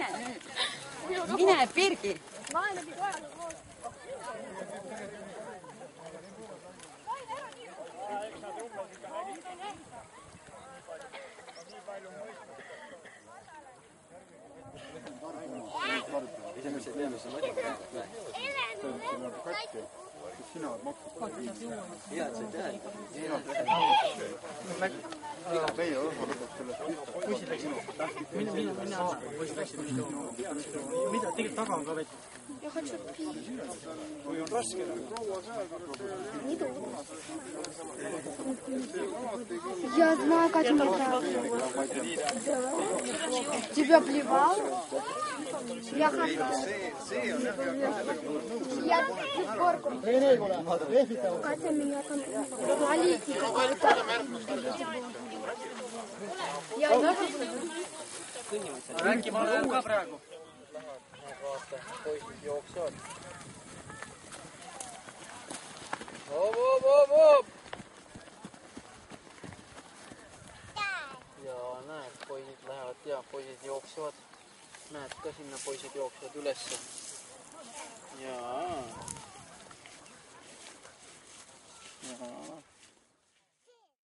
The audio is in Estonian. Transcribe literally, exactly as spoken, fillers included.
Mine nüüd. Mine, Birgi. Laenabi kohe. Esimese ei tea, mis on mõte. Sina oled maksud. Jaa, see teha. Meie õhva lõpeb sellest pihta. Poisid läksid. Mine, mine, mine alla. Poisid läksid. Mida? Tegelikult taga on ka vett. Kui on raske. Я знаю, как это. Тебя плевал? Я хочу. Я сборку. Катя меня там звали. Я Rääki, ma olen ka praegu. Poisid jooksevad. Hop, hop, hop, hop! Ja näed, poisid lähevad ja poisid jooksevad. Näed ka sinna poisid jooksevad ülesse. Jaa. Jaa.